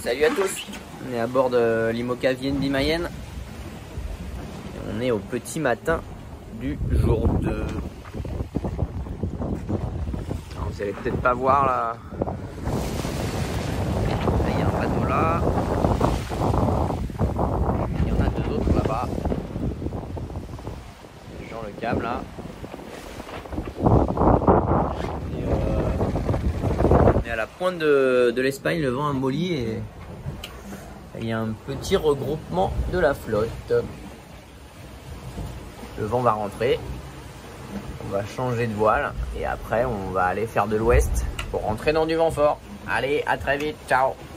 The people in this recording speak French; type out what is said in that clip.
Salut à tous. On est à bord de l'Imoca VNB Mayenne. On est au petit matin du jour 2. Alors, vous allez peut-être pas voir là. Il y a un bateau là. Il y en a deux autres là-bas. Genre le câble là. On est à la pointe de l'Espagne, le vent a molli et il y a un petit regroupement de la flotte. Le vent va rentrer, on va changer de voile et après on va aller faire de l'ouest pour rentrer dans du vent fort. Allez, à très vite, ciao!